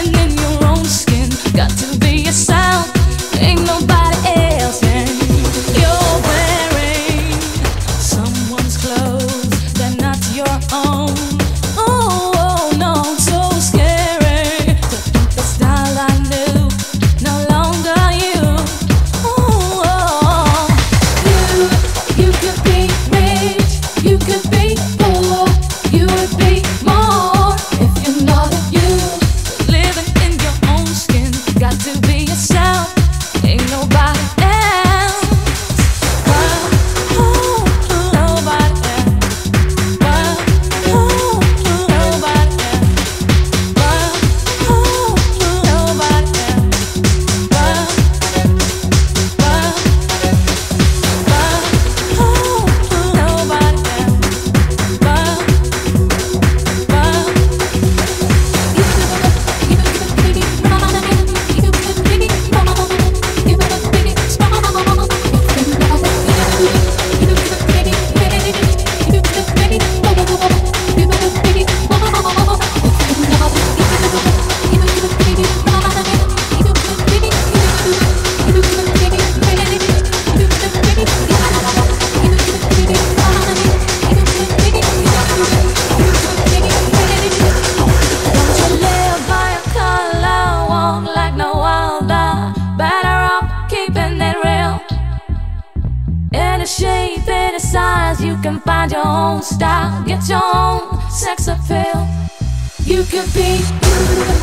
living in your own skin. Got to be yourself, ain't nobody else. And you're wearing someone's clothes, they're not your own. Oh no, so scary to think the style I knew no longer you. Oh, you could be rich, you could be poor, you would be more if you're not you. Living in your own skin, got to be yourself, ain't nobody else. Nobody else. Nobody else. Nobody shape, any size, you can find your own style, get your own sex appeal. You could be you.